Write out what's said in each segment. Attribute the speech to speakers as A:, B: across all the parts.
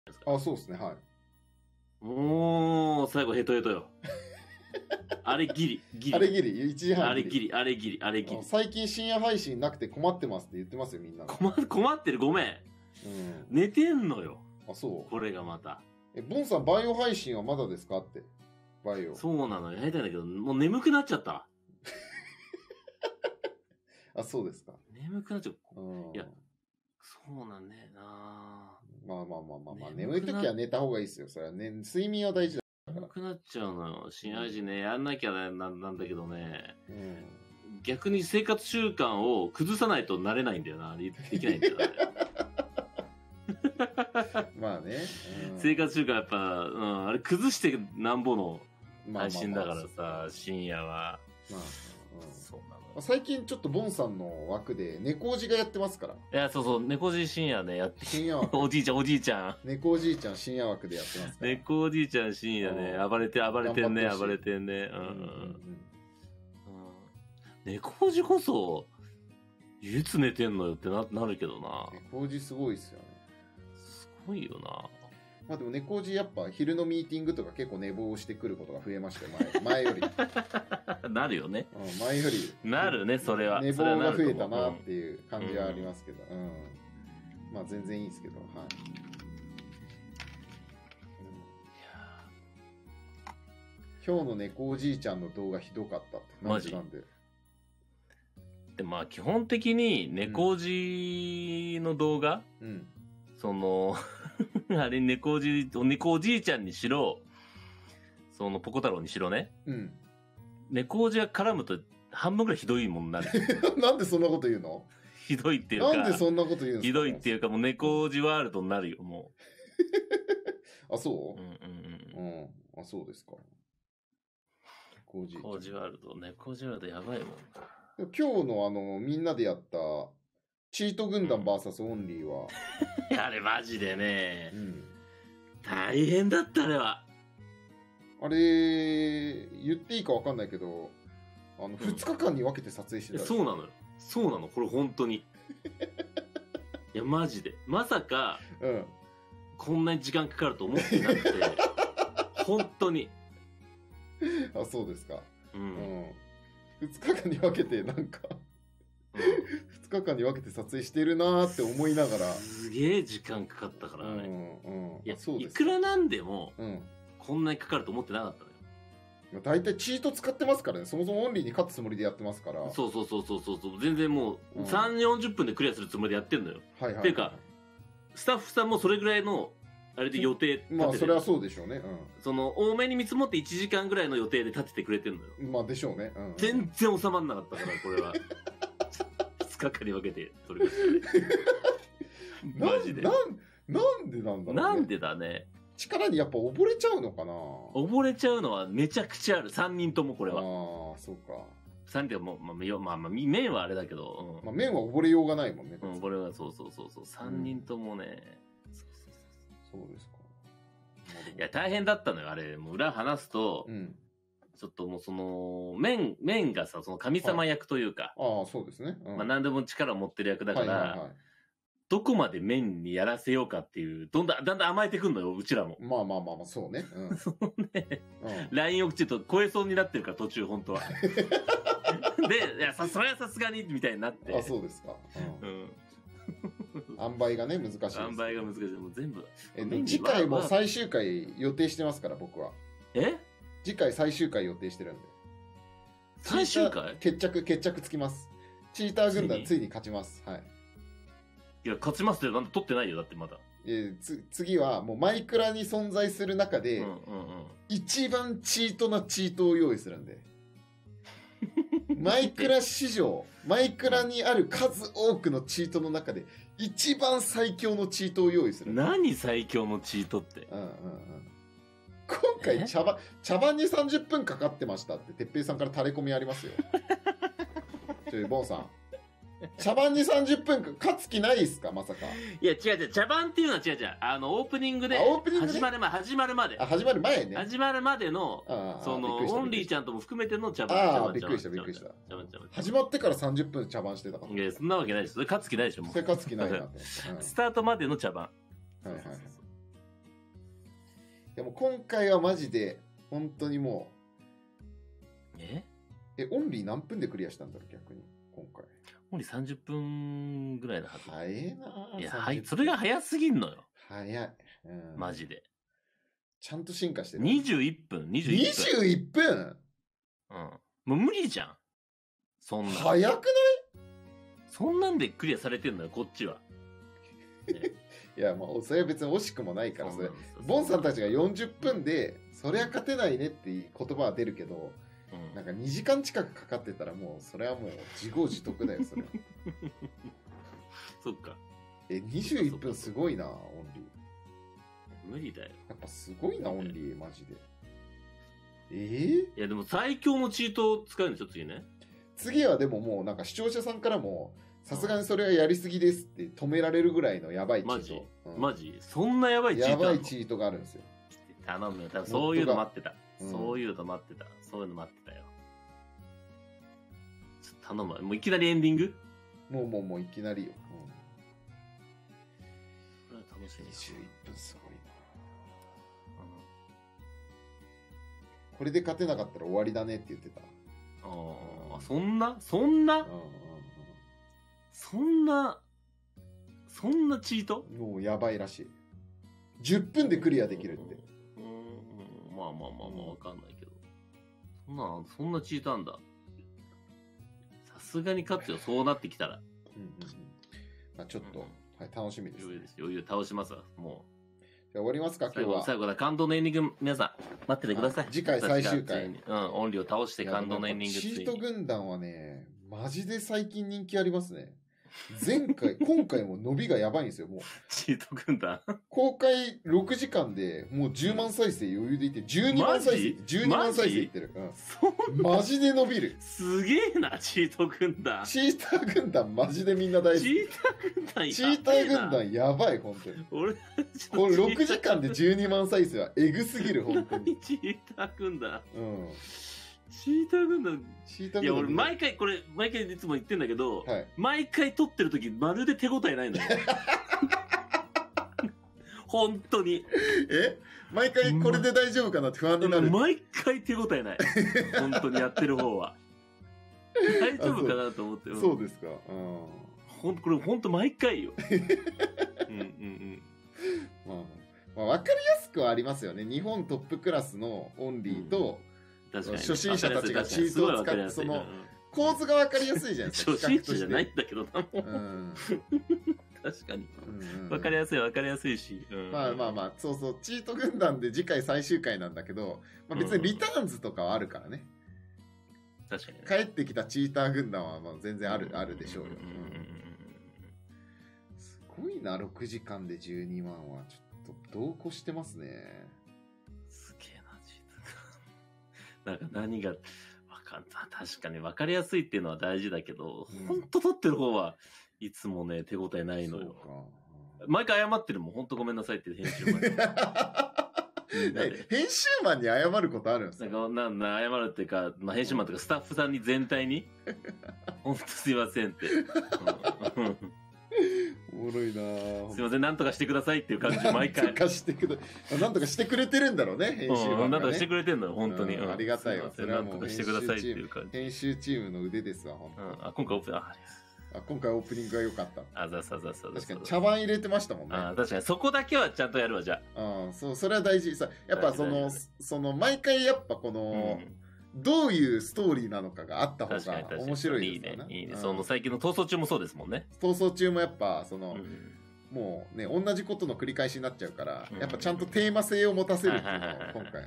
A: あ、そうですね、はい。
B: もう、最後ヘトヘトよ。あれギリ、ギリ。
A: あれギリ、1時半
B: あれギリ、あれギリ、あれギリ。
A: 最近深夜配信なくて困ってますって言ってますよ、みんな。
B: 困ってる、ごめん。寝てんのよ。
A: あ、そう。
B: これがまた。
A: ボンさん、バイオ配信はまだですかって。バイオ。
B: そうなのよ。やりたいんだけど、もう眠くなっちゃった。
A: あ、そうですか。
B: 眠くなっちゃう。いや、そうなんだよな。
A: まあ、眠いときは寝た方がいいですよ。それはね、睡眠は大事だから。
B: 眠くなっちゃうのよ。深夜時ね、やんなきゃなんだけどね。逆に生活習慣を崩さないとなれないんだよな。できないんだよな。
A: まあね。
B: 生活習慣やっぱ、あれ崩してなんぼの配信だからさ、深夜は。まあ、
A: そうなの。最近ちょっとボンさんの枠で猫おじがやってますから。
B: いや、そうそう、猫おじ深夜ね、やって。深夜枠。おじいちゃん。
A: 猫おじいちゃん深夜枠でやってますから。
B: 猫おじいちゃん深夜ね、暴れてんね。猫おじこそ、いつ寝てんのよってなるけどな。
A: 猫おじすごいっすよね。
B: すごいよな。
A: まあでも猫おじやっぱ昼のミーティングとか結構寝坊してくることが増えましたよ、前より。
B: なるよね。
A: 前より。
B: なるね、それは。
A: 寝坊が増えたなっていう感じはありますけど。まあ全然いいですけど、はい。今日の猫おじいちゃんの動画ひどかったって。
B: マジ
A: なんで。
B: で、まあ基本的に猫おじの動画、その、あれ猫おじいちゃんにしろ、そのポコ太郎にしろね。猫おじが絡むと半分ぐらいひどいもんになる。
A: なんでそんなこと言うの？
B: ひどいっていうか。
A: なんでそんなこと言うんですか？
B: ひどいっていうかもう猫おじワールドになるよ、も
A: う。あ、そう？あ、そうですか。
B: 猫おじワールドやばいもん。
A: 今日のみんなでやったチート軍団 VS オンリーは、
B: あれマジでね、大変だったあれは。
A: あれ言っていいか分かんないけど、2日間に分けて撮影してた。
B: そうなのよ。そうなの、これ本当に。いやマジでまさか、こんなに時間かかると思ってなくて、本当に。
A: あ、そうですか。2日間に分けてなんか2日間に分けて撮影してるなーって思いながら、
B: すげえ時間かかったからね。いや、いくらなんでもこんなにかかると思ってなかったのよ。
A: だいたいチート使ってますからね。そもそもオンリーに勝つつもりでやってますから。
B: そう全然もう3、40分でクリアするつもりでやってんのよ。っていうかスタッフさんもそれぐらいのあれで予定立ててる。
A: まあそれはそうでしょうね。
B: その多めに見積もって1時間ぐらいの予定で立ててくれてるのよ。
A: まあでしょうね。
B: 全然収まんなかったからこれは。2日間に分けて取りました。マジで。
A: なんでなんだろうね。
B: なんでだね。
A: 力にやっぱ溺れちゃうのかな。
B: 溺れちゃうのはめちゃくちゃある。3人ともこれは。あ
A: あ、そうか。
B: 3人も麺はあれだけど。
A: 麺は溺れようがないもんね。
B: これはそう。3人ともね。
A: そうですか。
B: いや、大変だったのよ、あれ。もう裏話すと、ちょっともうその、麺がさ、その神様役というか。
A: ああ、そうですね。
B: まあ何でも力を持ってる役だから、どこまで麺にやらせようかっていう、だんだん甘えてくんのよ、うちらも。
A: まあ、そうね。
B: そうね。LINE をちょっと超えそうになってるから、途中、本当は。で、いや、それはさすがに、みたいになって。
A: あ、そうですか。塩梅がね、難しいです。
B: 塩梅が難しい。もう全部。
A: 次回も最終回予定してますから、僕は。次回最終回予定してるんで。
B: 最終回？
A: 決着つきます。チーター軍団ついに勝ちます。はい。
B: いや、勝ちますって、なんで取ってないよ、だってまだ。
A: 次は、もうマイクラに存在する中で、一番チートなチートを用意するんで。マイクラ史上、マイクラにある数多くのチートの中で、一番最強のチートを用意する。
B: 何最強のチートって。
A: 今回茶番に30分かかってましたって、てっぺいさんから垂れ込みありますよ。ボンさん。茶番に30分か、勝つ気ないっすか、まさか。
B: いや、違う。茶番っていうのは違う。オープニングで、始まる前ね。
A: 始まるまでの、
B: その、オンリーちゃんとも含めての茶番。
A: ああ、びっくりした。始まってから30分茶番してたから。
B: いや、そんなわけないです。それ勝つ気ないでしょ、もう。
A: それ勝つ気ないなって。
B: スタートまでの茶番。
A: でも今回はマジで本当にもうオンリー何分でクリアしたんだろう逆に今回。
B: オンリー30分ぐらいのはず。
A: 早いな。
B: いや、それが早すぎんのよ。
A: 早い。
B: マジで。
A: ちゃんと進化してる。
B: 21分。
A: 21分。
B: もう無理じゃん。そんな。
A: 早くない？
B: そんなんでクリアされてんのよ、こっちは。
A: いや、もうそれは別に惜しくもないから、それ。ボンさんたちが40分で、そりゃ勝てないねっていう言葉は出るけど、なんか2時間近くかかってたらもう、それはもう自業自得だよ、それは。
B: そっか。
A: 21分すごいな、オンリー。
B: 無理だよ。
A: やっぱすごいな、オンリー、マジで。
B: いや、でも最強のチートを使うんでしょ、次ね。
A: 次はでももうなんか視聴者さんからも、さすがにそれはやりすぎですって止められるぐらいのやばいチート。
B: マジそんなやばいチート
A: やばいチートがあるんですよ。
B: 頼むよ。多分そういうの待ってた。そういうの待ってた。そういうの待ってたよ。ちょっと頼むわ。もういきなりエンディング？
A: もういきなりよ。
B: これは楽しみ。
A: 21分すごいな。これで勝てなかったら終わりだねって言ってた。
B: そんなチート？
A: もうやばいらしい。10分でクリアできるって。
B: まあわかんないけど。そんなチートなんだ。さすがに勝つよ、そうなってきたら。
A: まあちょっと、はい、楽しみです、ね。
B: 余裕倒しますわ、もう。
A: じゃあ終わりますか、今日は。
B: 最後だ、感動のエンディング、皆さん、待っててください。
A: 次回最終回。
B: オンリーを倒して感動のエンディング。
A: チート軍団はね、マジで最近人気ありますね。今回も伸びがやばいんですよ、もう。
B: チート軍団
A: 公開6時間でもう10万再生余裕でいって、12万再生いってる。マジで伸びる。
B: すげえな、チート軍団。
A: チーター軍団マジでみんな大好き。
B: チー
A: ター軍団やばい、本当に。これ6時間で12万再生はエグすぎる、本当に。
B: チーター軍団。チーター軍団。いや、俺毎回いつも言ってんだけど、毎回撮ってる時まるで手応えないのよ。本当に。
A: 毎回これで大丈夫かなって不安になる。
B: 毎回手応えない。本当にやってる方は。大丈夫かなと思って。
A: そうですか。
B: これ本当毎回よ。
A: まあ分かりやすくはありますよね。日本トップクラスのオンリーと、初心者たちがチートを使って、その構図が分かりやすいじゃないですか。
B: 初心者じゃないんだけどな、もう。確かに。分かりやすいし。
A: まあ、そう、チート軍団で次回最終回なんだけど、別にリターンズとかはあるからね。
B: 確かに。
A: 帰ってきたチーター軍団は全然あるでしょうよ。すごいな、6時間で12万はちょっと度を越してますね。
B: すげえな、チート。なんか何が、確かに分かりやすいっていうのは大事だけど、ほんと撮ってる方はいつもね、手応えないのよ。毎回謝ってるもん、ほんとごめんなさいって編集マン。
A: 編集マンに謝ることあるんですか？
B: 謝るっていうか、編集マンとかスタッフさんに全体に、ほんとすいませんって。
A: おもろいな。
B: すいません、なんとかしてくださいっていう感じで毎回。
A: なんとかしてくれてるんだろうね、編集マンがね。
B: なんとかしてくれてんのよ、本当に。
A: ありがたいわ。
B: それはもう編集
A: チームの腕ですわ、本
B: 当。今
A: 回オープニングが良かった。
B: 確か
A: に茶番入れてましたもんね。
B: 確かにそこだけはちゃんとやるわ、じゃ
A: あ。それは大事さ。やっぱその毎回やっぱこの、どういうストーリーなのかがあった方が面白いですよね。
B: いいね。その最近の逃走中もそうですもんね。
A: 逃走中もやっぱもうね、同じことの繰り返しになっちゃうから、やっぱちゃんとテーマ性を持たせるっていうのを今回。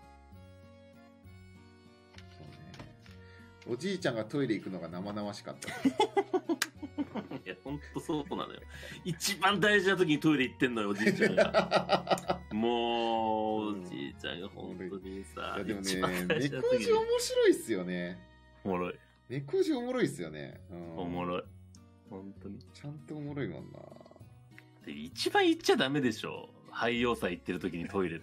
A: おじいちゃんがトイレ行くのが生々しかった。
B: いや、ほんとそうなのよ。一番大事な時にトイレ行ってんのよ、おじいちゃんが。もう、おじいちゃんがほんとにさ。
A: いやでもね、猫字面白いっすよね。
B: おもろい。
A: 猫字おもろいっすよね。
B: おもろい。ほんとに。
A: ちゃんとおもろいもんな。
B: で一番言っちゃダメでしょ。廃用祭行ってる時にトイレって。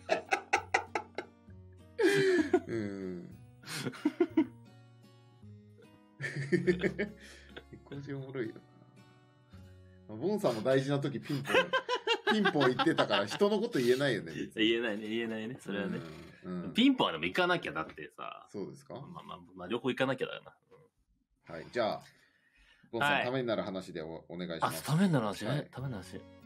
A: 猫字おもろいよな。ボンさんも大事な時ピンポンピンポン言ってたから人のこと言えないよね。
B: 言えないね、それはね。ピンポンはでも行かなきゃだってさ。
A: そうですか？
B: まあ、両方行かなきゃだよな。
A: はい、じゃあ、ゴンさん、ためになる話でお願いします。
B: ためになる話ね。ためになる話。